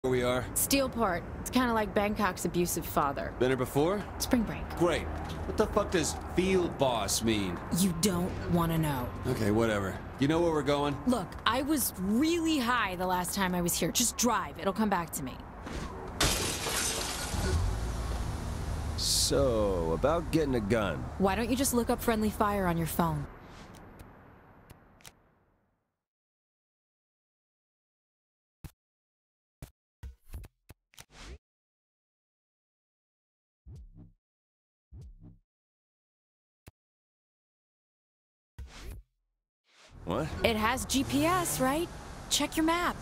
We are. Steelport. It's kind of like Bangkok's abusive father. Been here before? Spring break. Great. What the fuck does field boss mean? You don't want to know. Okay, whatever. You know where we're going? Look, I was really high the last time I was here. Just drive. It'll come back to me. So, about getting a gun. Why don't you just look up friendly fire on your phone? What? It has GPS, right? Check your map.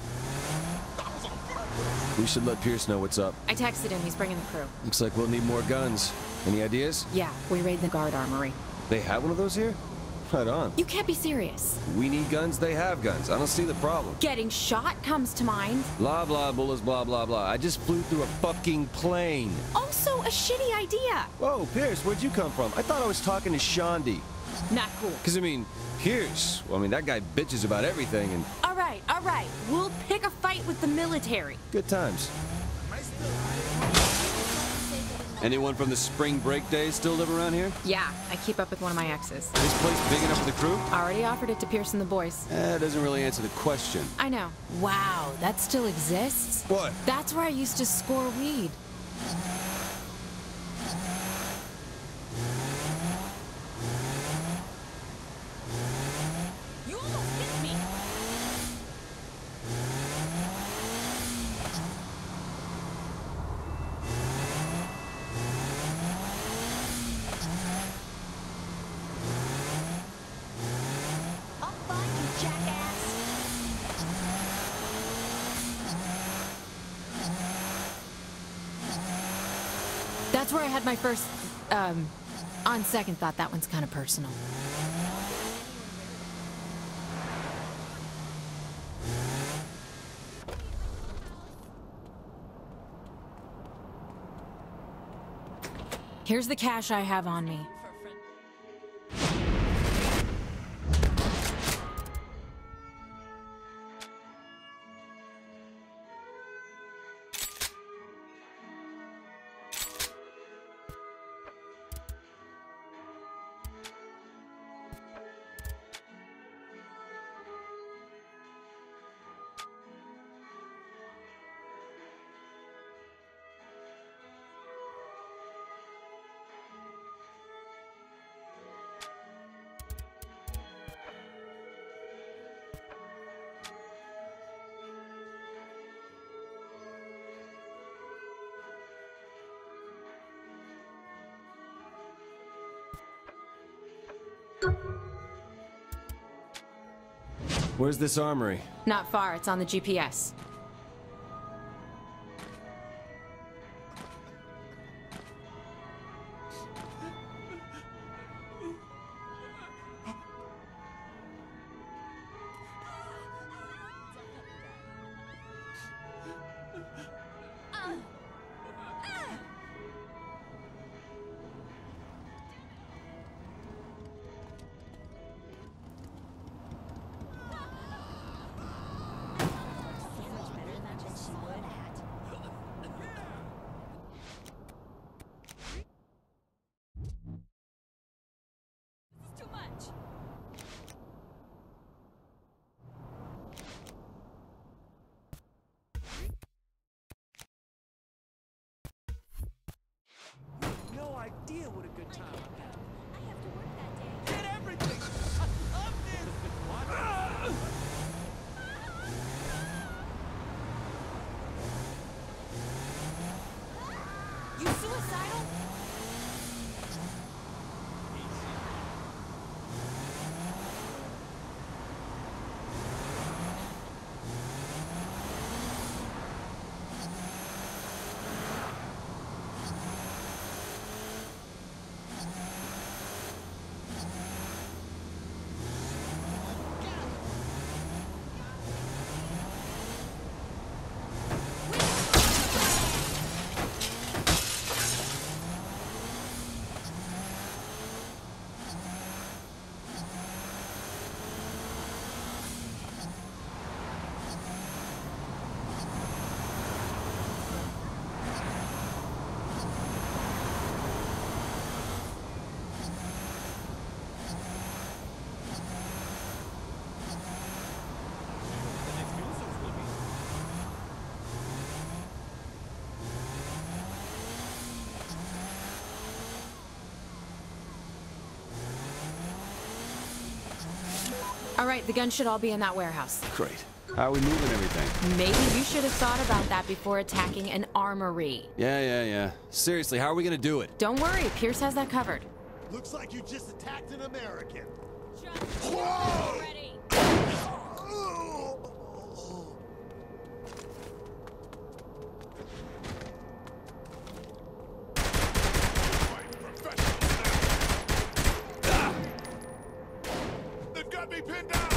We should let Pierce know what's up. I texted him. He's bringing the crew. Looks like we'll need more guns. Any ideas? Yeah, we raid the guard armory. They have one of those here? Right on. You can't be serious. We need guns, they have guns. I don't see the problem. Getting shot comes to mind. Blah, blah, bullets, blah, blah, blah. I just flew through a fucking plane. Also, a shitty idea. Whoa, Pierce, where'd you come from? I thought I was talking to Shondi. Not cool. Because, I mean, Pierce, well, I mean, that guy bitches about everything and... All right. We'll pick a fight with the military. Good times. Anyone from the spring break days still live around here? Yeah, I keep up with one of my exes. This place big enough for the crew? Already offered it to Pierce and the boys. That doesn't really answer the question. I know. Wow, that still exists? What? That's where I used to score weed. You almost hit me! I'll find you, jackass! That's where I had my first, on second thought, that one's kind of personal. Here's the cash I have on me. Where's this armory? Not far, it's on the GPS. No idea what a good time I had. I have to work that day. Get everything! I love this! You suicidal? All right, the gun should all be in that warehouse. Great. How are we moving everything? Maybe you should have thought about that before attacking an armory. Yeah. Seriously, how are we gonna do it? Don't worry, Pierce has that covered. Looks like you just attacked an American. Whoa! Ready. They've got me pinned down.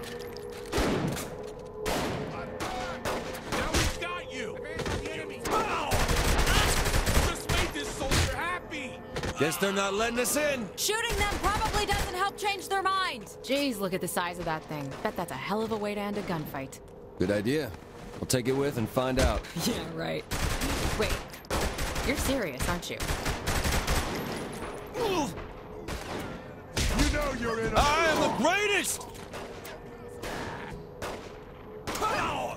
I'm back. Now we've got you. The enemy. Ow! Just made this soldier happy. Guess they're not letting us in. Shooting them probably doesn't help change their mind. Jeez, look at the size of that thing. Bet that's a hell of a way to end a gunfight. Good idea. We'll take it with and find out. Yeah, right. Wait, you're serious, aren't you? You know you're in. I am the greatest! Ow!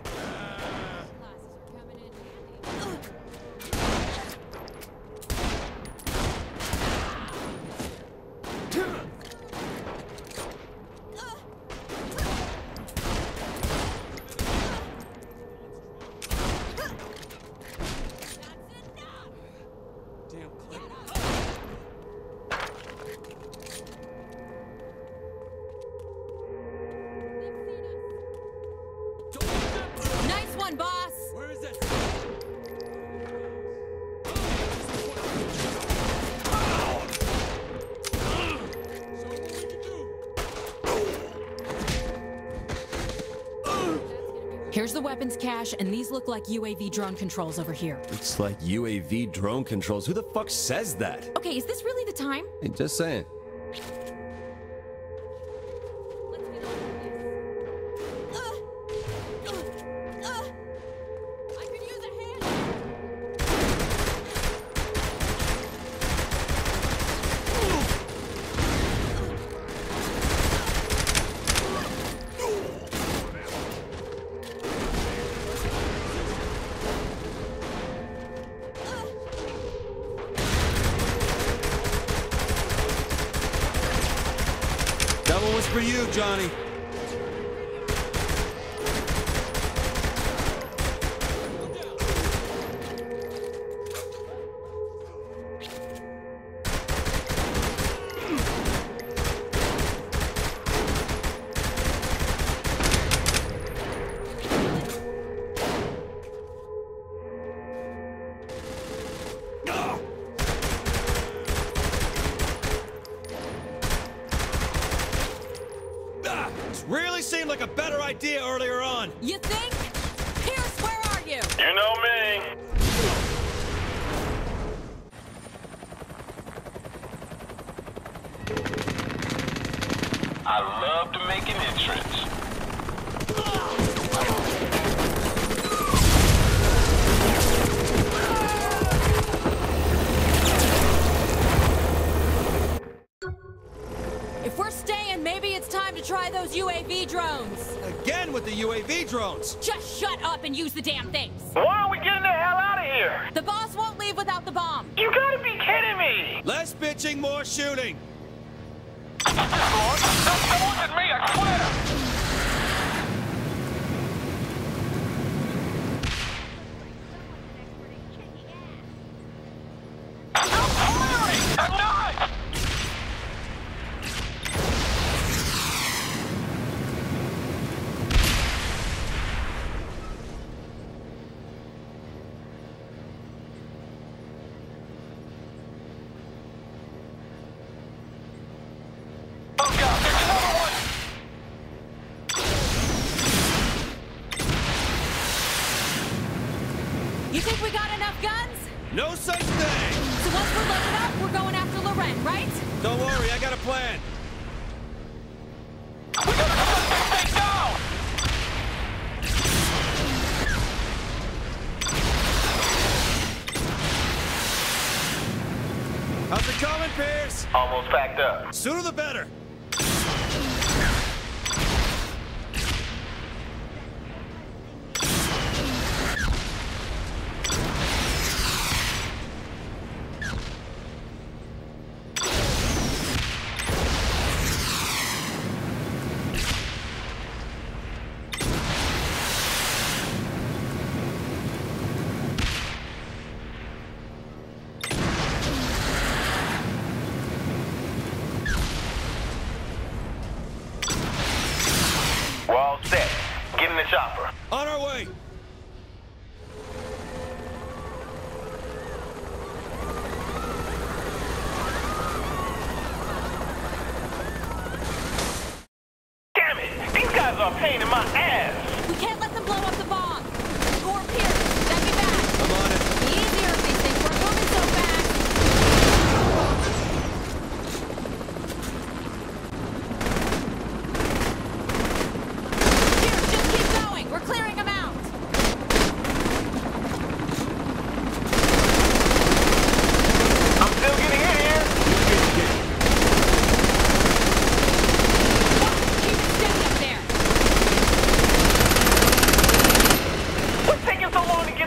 Damn clip. Nice one, boss! Where is it? Here's the weapons cache, and these look like UAV drone controls over here. It's like UAV drone controls. Who the fuck says that? Okay, is this really the time? Hey, just saying. I could use a hand. That one was for you, Johnny. Really seemed like a better idea earlier on. You think? Pierce, where are you? You know me. I love to make an entrance. If we're staying, maybe it's time to try those UAV drones. Again with the UAV drones. Just shut up and use the damn things. Why are we getting the hell out of here? The boss won't leave without the bomb. You gotta be kidding me! Less bitching, more shooting. That wasn't me, I swear! I'm firing! I'm not! Oh god, there's another one! You think we got enough guns? No such thing. So once we're loaded up, we're going after Loren, right? Don't worry, I got a plan. We gotta shut this thing down! How's it coming, Pierce? Almost packed up. Sooner the better.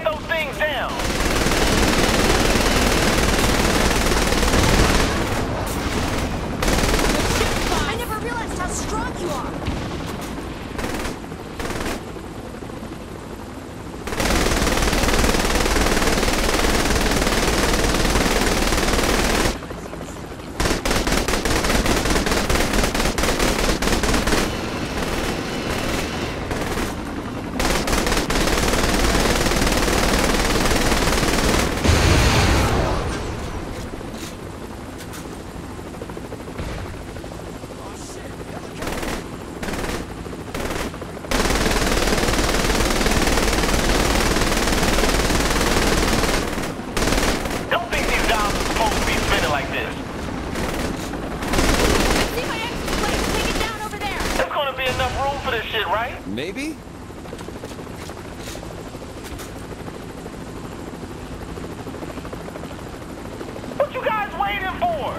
those things down. I never realized how strong you are. Maybe? What you guys waiting for?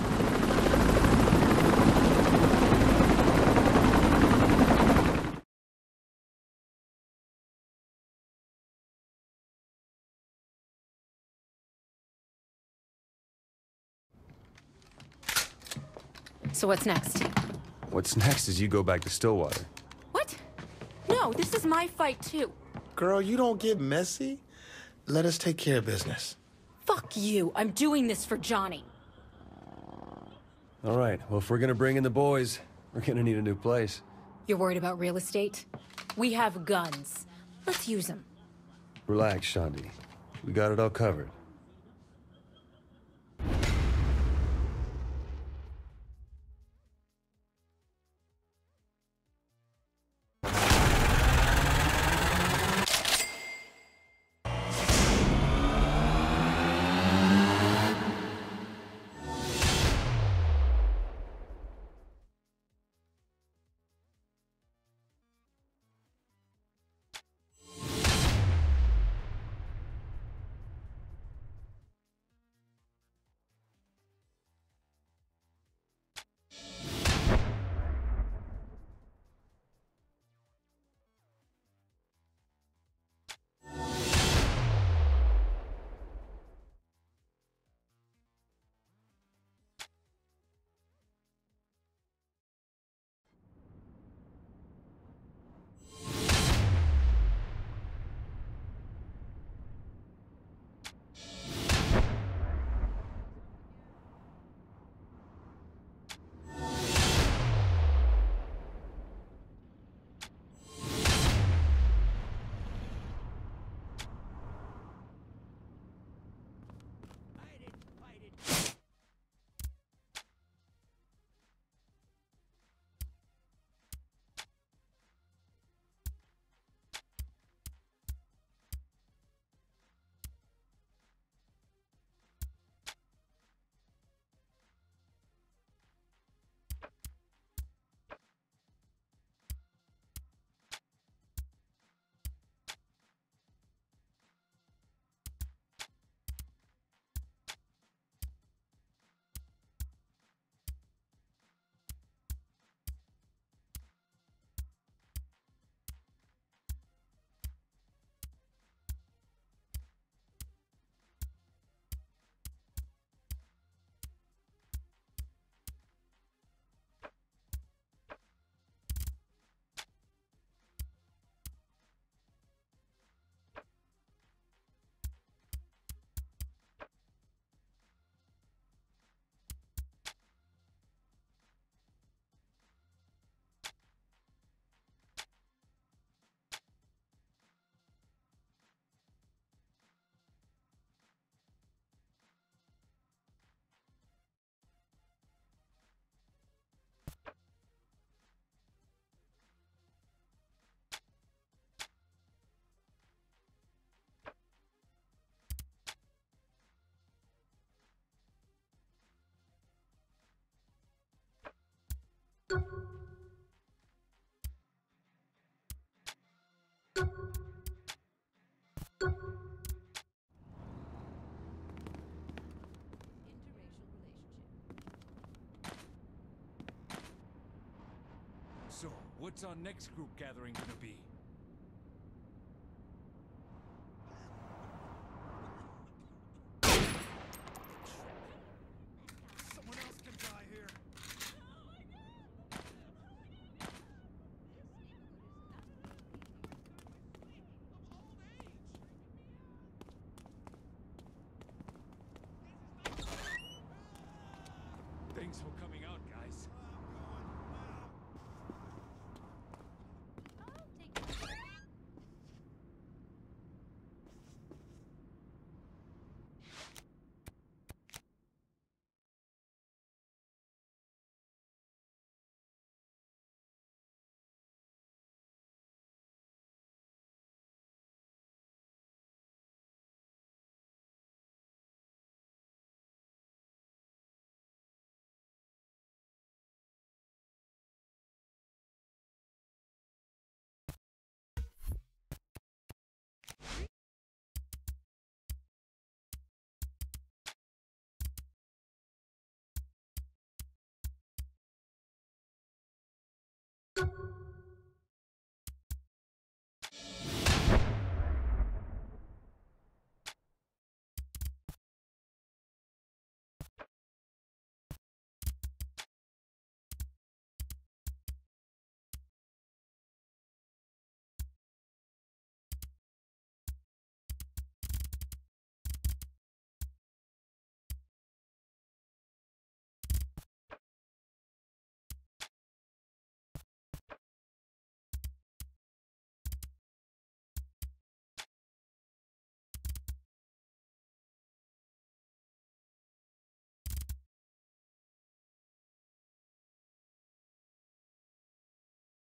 So what's next? What's next is you go back to Stillwater. What? No, this is my fight too. Girl, you don't get messy. Let us take care of business. Fuck you. I'm doing this for Johnny. All right, well, if we're gonna bring in the boys, we're gonna need a new place. You're worried about real estate? We have guns. Let's use them. Relax, Shaundi. We got it all covered. So, what's our next group gathering gonna be?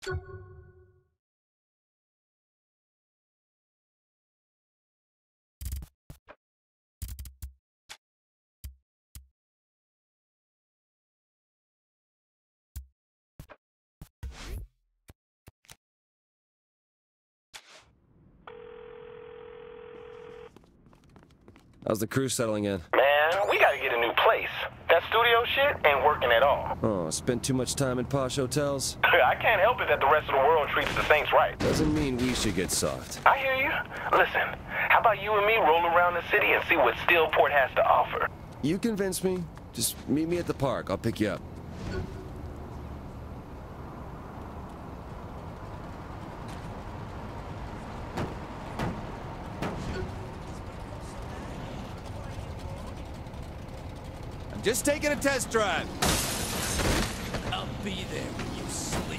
How's the crew settling in? Man, we gotta get a new place. That studio shit ain't working at all. Oh, spent too much time in posh hotels? I can't help it that the rest of the world treats the Saints right. Doesn't mean we should get soft. I hear you. Listen, how about you and me roll around the city and see what Steelport has to offer? You convince me. Just meet me at the park. I'll pick you up. I'm just taking a test drive. I'll be there when you sleep.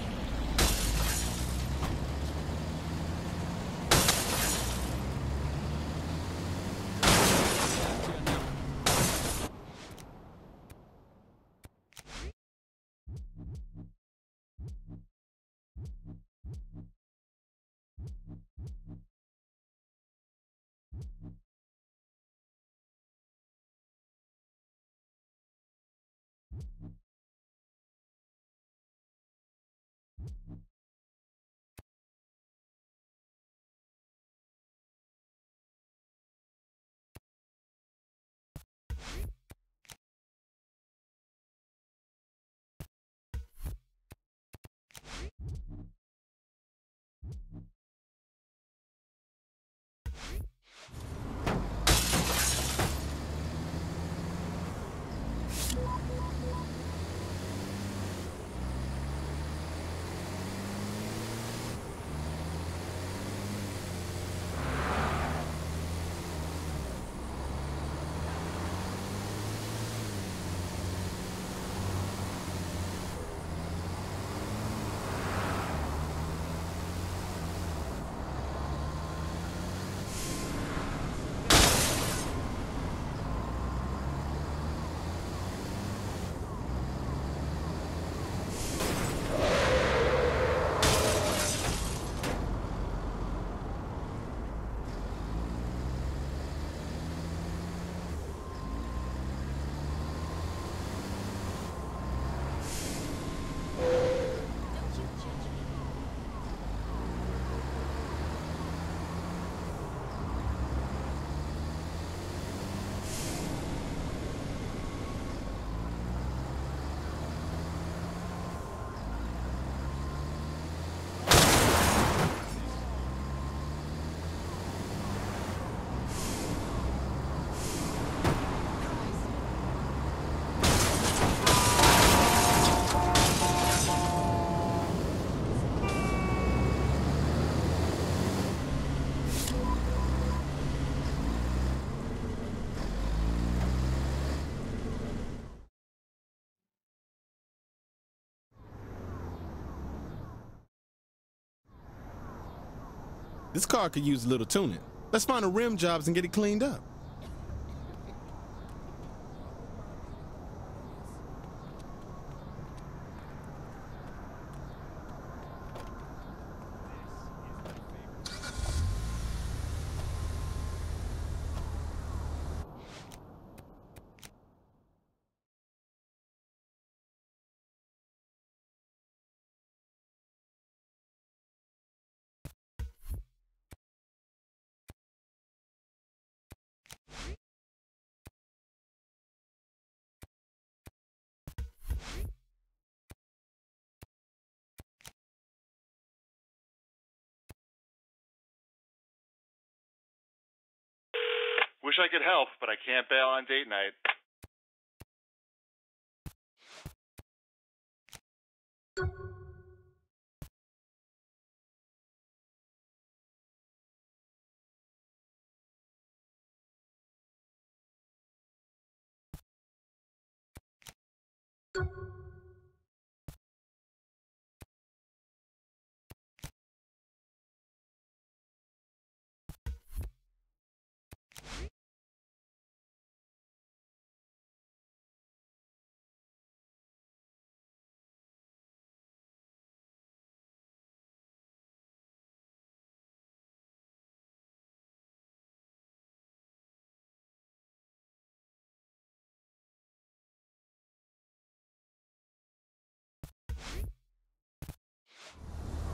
This car could use a little tuning. Let's find the rim jobs and get it cleaned up. Wish I could help, but I can't bail on date night.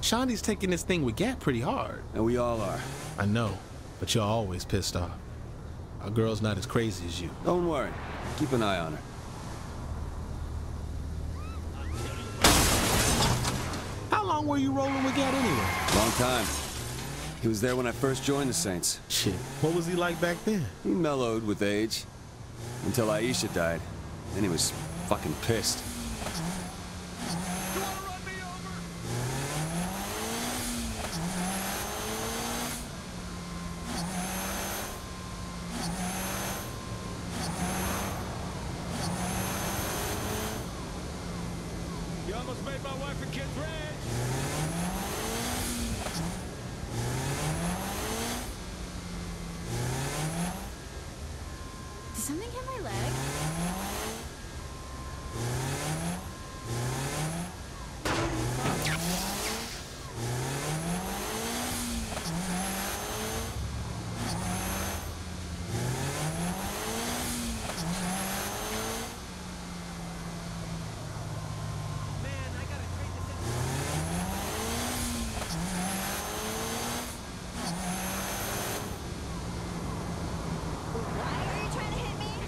Shondi's taking this thing with Gat pretty hard. And we all are. I know, but you're always pissed off. Our girl's not as crazy as you. Don't worry. Keep an eye on her. How long were you rolling with Gat anyway? Long time. He was there when I first joined the Saints. Shit, what was he like back then? He mellowed with age. Until Aisha died. Then he was fucking pissed. You wanna run me over? You almost made my wife and kids rich. Did something hit my leg? Why are you trying to hit me?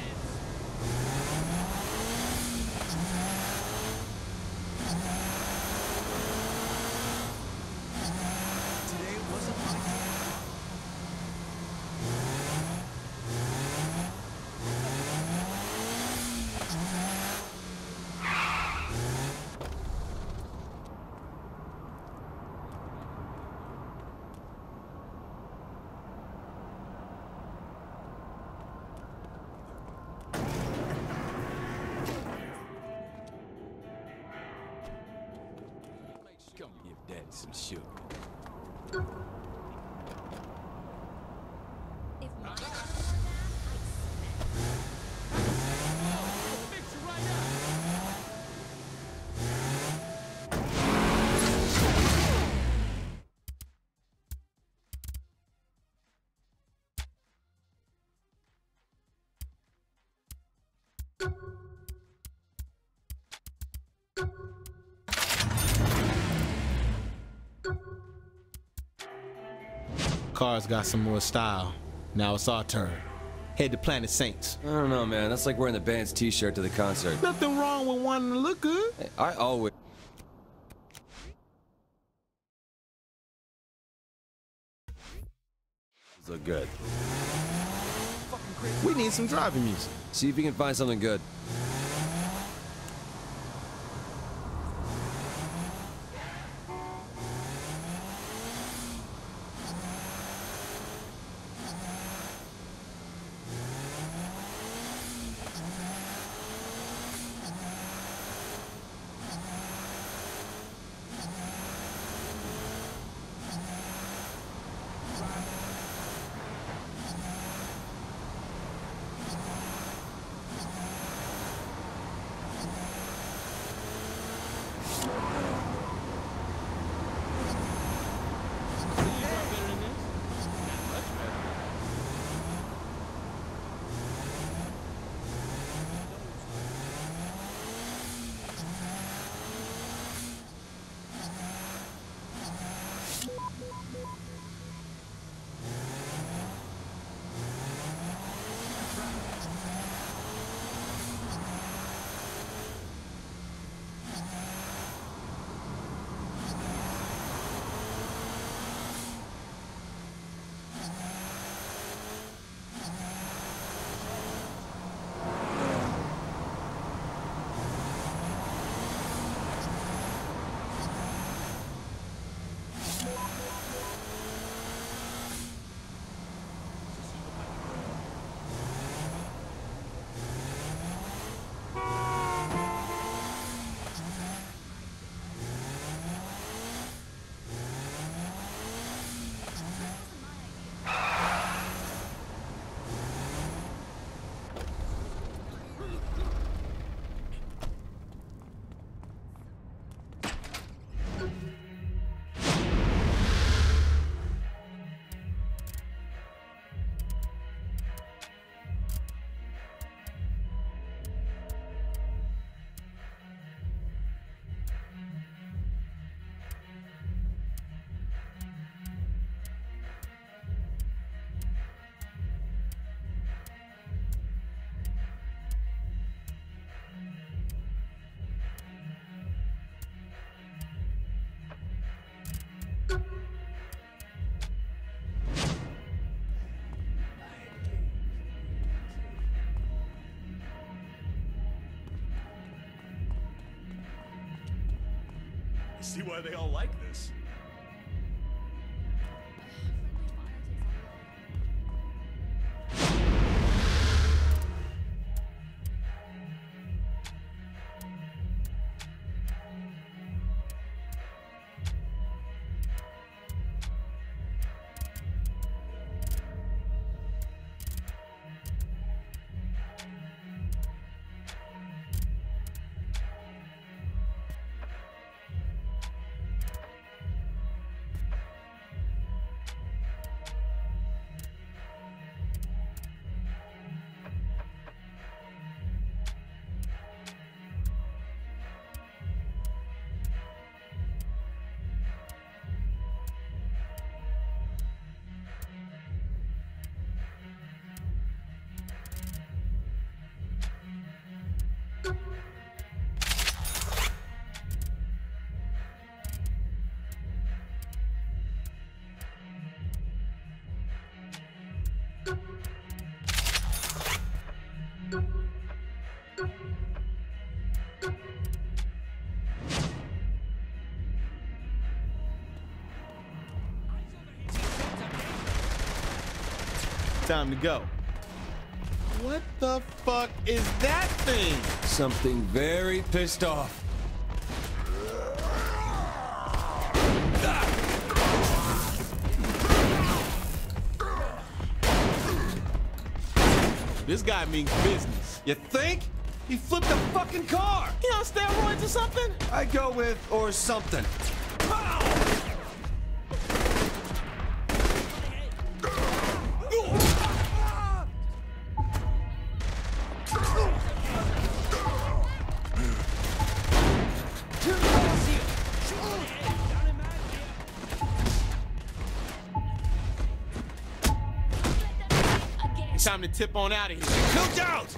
Come give Daddy some sugar. If my Fix you right now. Car's got some more style. Now it's our turn. Head to Planet Saints. I don't know, man. That's like wearing the band's t-shirt to the concert. Nothing wrong with wanting to look good. Hey, I always... look good. We need some driving music. See if you can find something good. I see why they all like this. Time to go. What the fuck is that thing? Something very pissed off. This guy means business. You think? He flipped a fucking car! He on steroids or something? I'd go with, or something. Time to tip on out of here. Look out!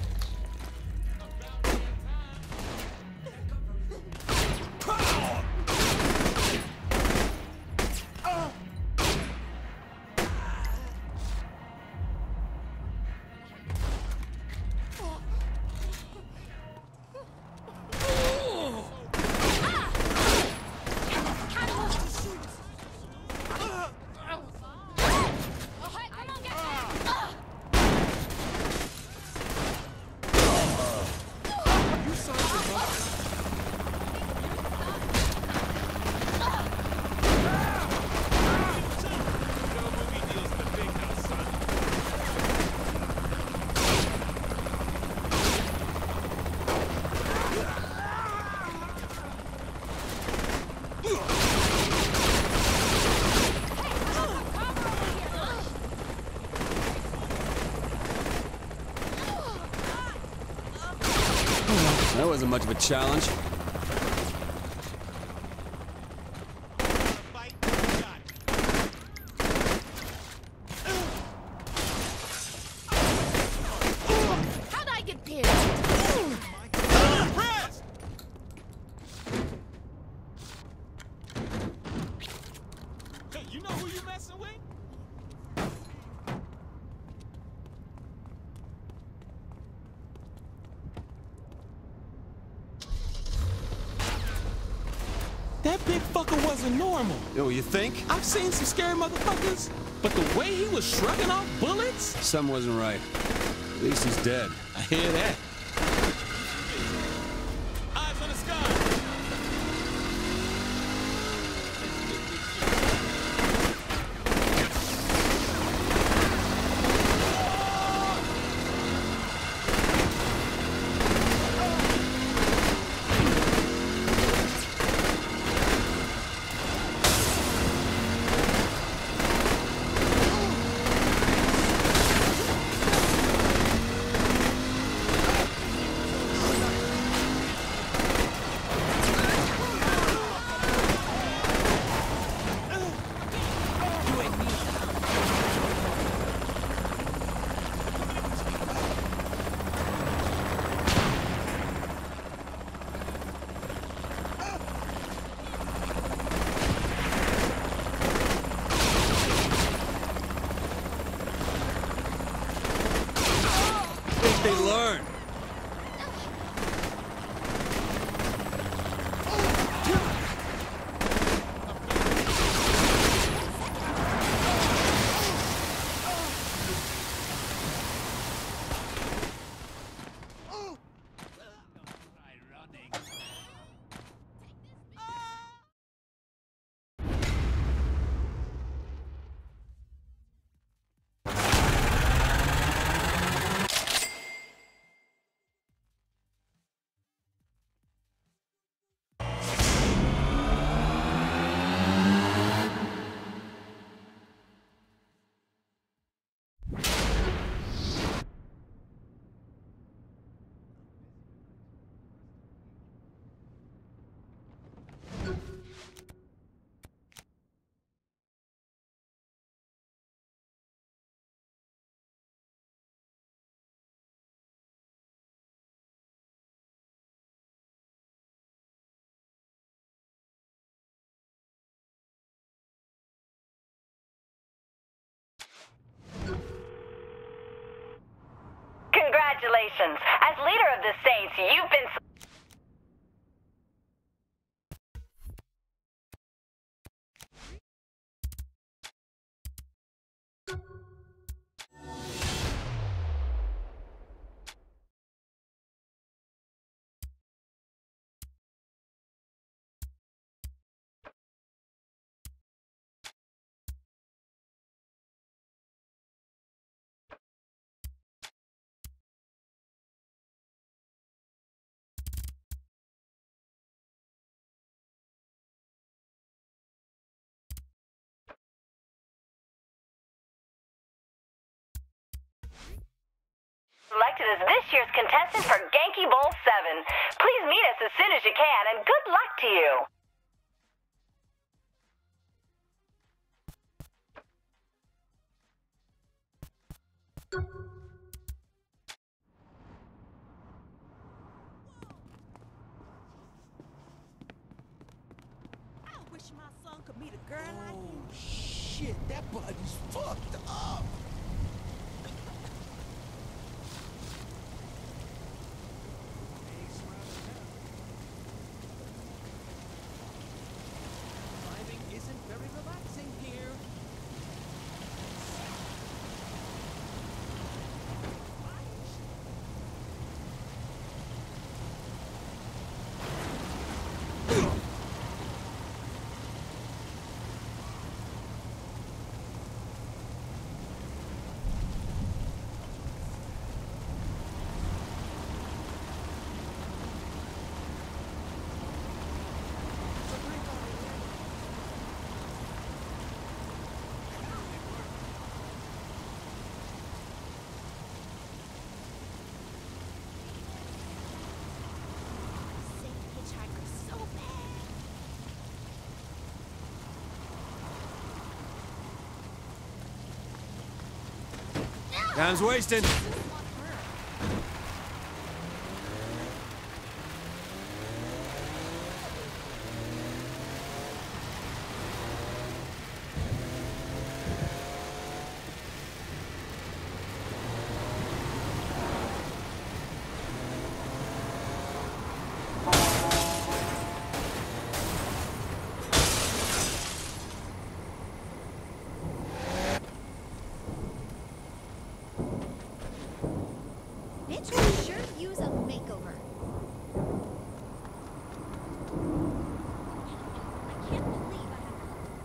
That wasn't much of a challenge. How'd I get pinned? Hey, you know who you messing with? That big fucker wasn't normal. Oh, you think? I've seen some scary motherfuckers, but the way he was shrugging off bullets? Something wasn't right. At least he's dead. I hear that. Eyes on the sky. They learn. Congratulations. As leader of the Saints, you've been... selected as this year's contestant for Genki Bowl 7. Please meet us as soon as you can, and good luck to you. I wish my son could meet a girl like you. Shit, that buddy's fucked up. Driving isn't very relaxing here. Hitchhiker so bad. Time's wasting. Bitch could sure use a makeover. I can't believe I have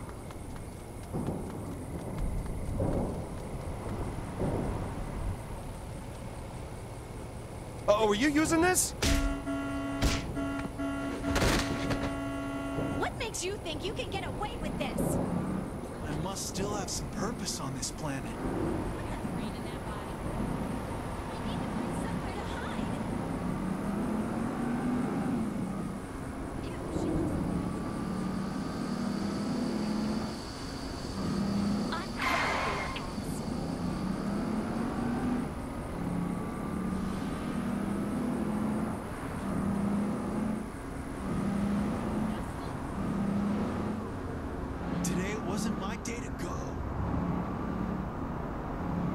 Oh, were you using this? What makes you think you can get away with this? I must still have some purpose on this planet. What the brain in that body? We need to find somewhere to hide. Ew, she looks I'm proud of your ass. Today wasn't my day to go.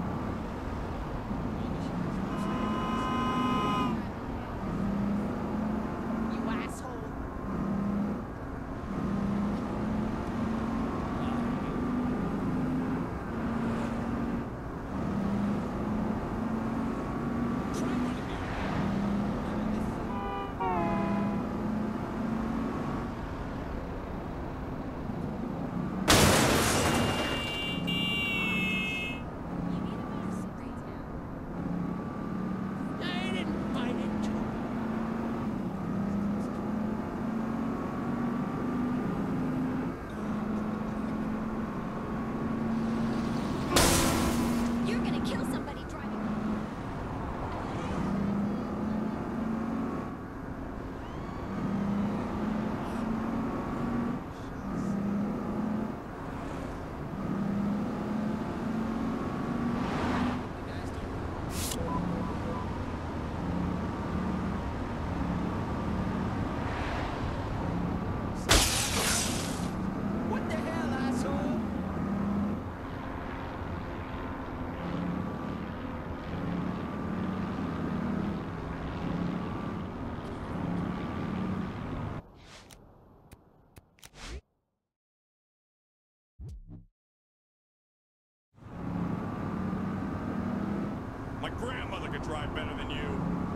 could drive better than you.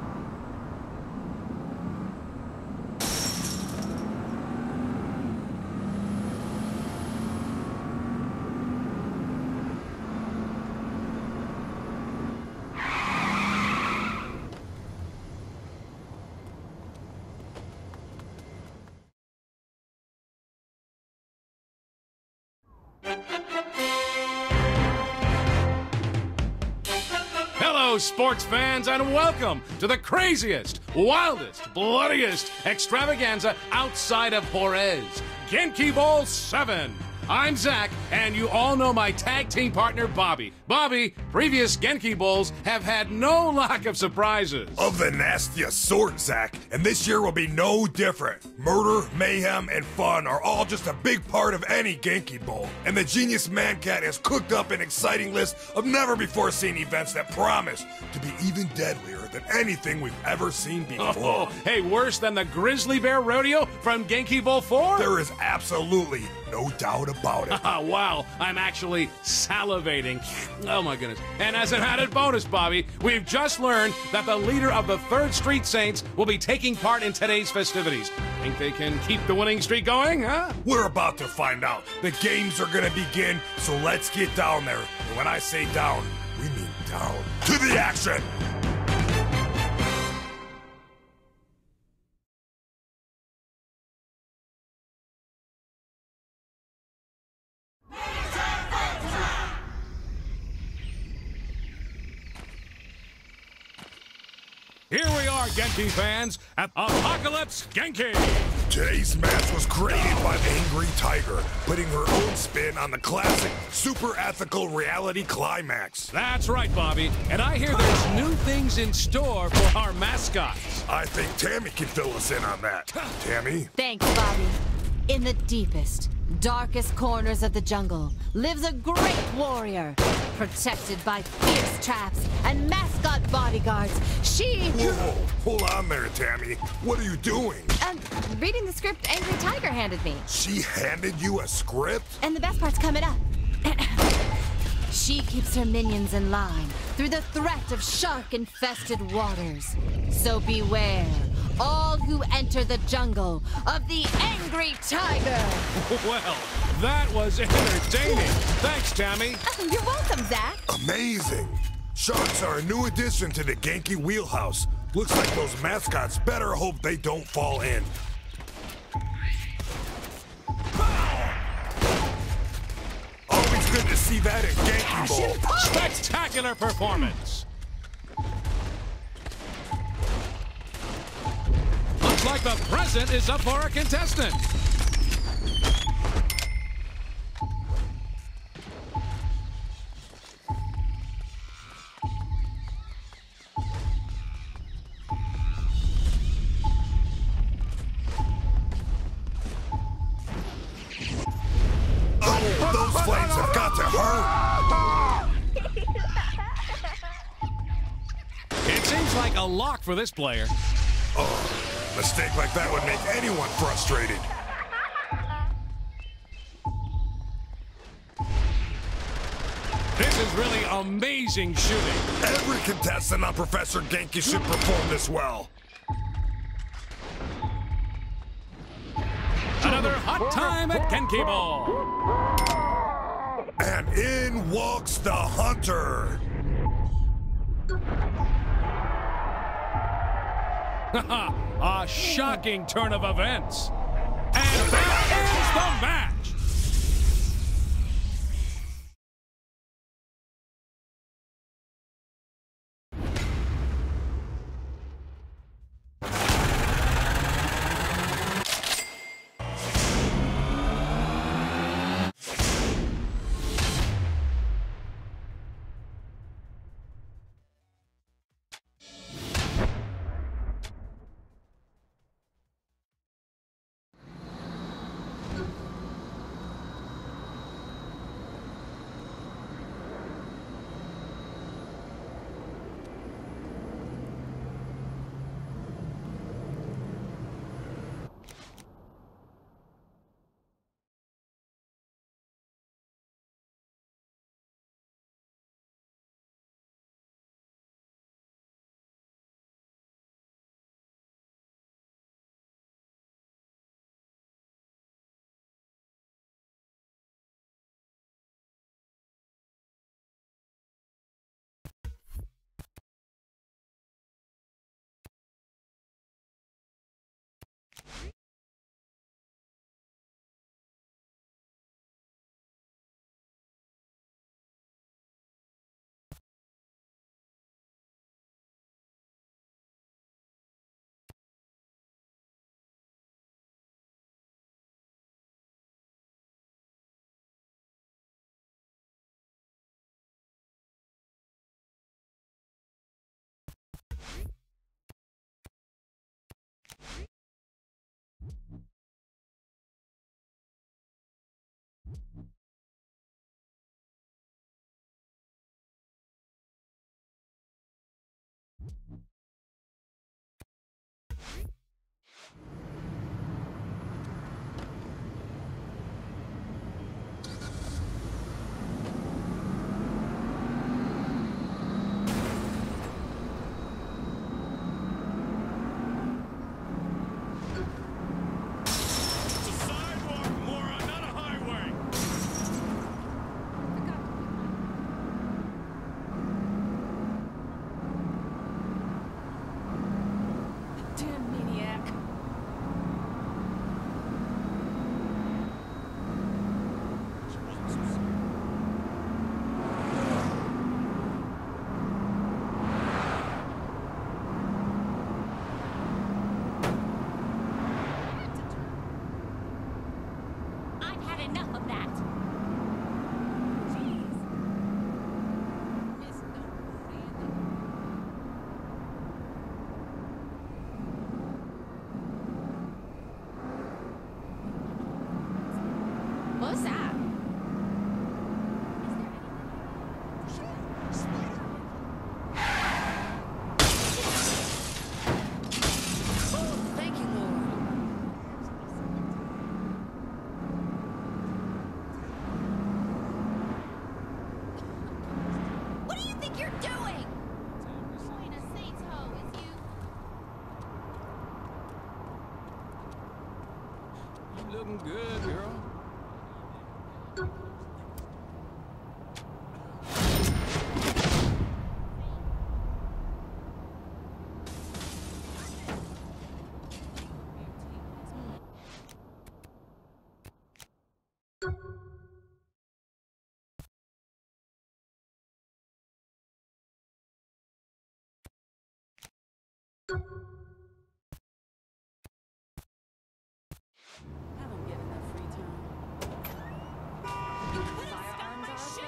Hello, sports fans, and welcome to the craziest, wildest, bloodiest extravaganza outside of Juarez, Genki Bowl 7. I'm Zach, and you all know my tag team partner, Bobby. Bobby, previous Genki Bowls have had no lack of surprises. Of the nastiest sort, Zach, and this year will be no different. Murder, mayhem, and fun are all just a big part of any Genki Bowl, and the Genius Mancat has cooked up an exciting list of never-before-seen events that promise to be even deadlier than anything we've ever seen before. Oh, hey, worse than the Grizzly Bear Rodeo from Genki Bowl 4? There is absolutely no doubt about it. Wow, I'm actually salivating. Oh my goodness. And as an added bonus, Bobby, we've just learned that the leader of the 3rd Street Saints will be taking part in today's festivities. Think they can keep the winning streak going, huh? We're about to find out. The games are gonna begin, so let's get down there. And when I say down, we mean down. To the action! Here we are, Genki fans, at Apocalypse Genki! Today's match was created by Angry Tiger, putting her own spin on the classic, super ethical reality climax. That's right, Bobby, and I hear there's new things in store for our mascots. I think Tammy can fill us in on that. Tammy? Thanks, Bobby. In the deepest, darkest corners of the jungle lives a great warrior, protected by fierce traps and mascot bodyguards. She... Whoa, hold on there, Tammy. What are you doing? Reading the script Angry Tiger handed me. She handed you a script? And the best part's coming up. She keeps her minions in line through the threat of shark-infested waters. So beware, all who enter the jungle of the Angry Tiger. Well, that was entertaining. Thanks, Tammy. You're welcome, Zach. Amazing. Sharks are a new addition to the Genki wheelhouse. Looks like those mascots better hope they don't fall in. Always good to see that in Genki Bowl. Spectacular performance. Looks like the present is up for a contestant. Those flames have got to hurt. It seems like a lock for this player. Oh, a mistake like that would make anyone frustrated. This is really amazing shooting. Every contestant on Professor Genki should perform this well. Another hot time at Genki Bowl. And in walks the hunter. A shocking turn of events. And that is the match. looking good, girl. I don't get enough free time. You couldn't stop my shit!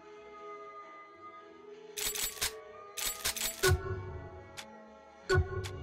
You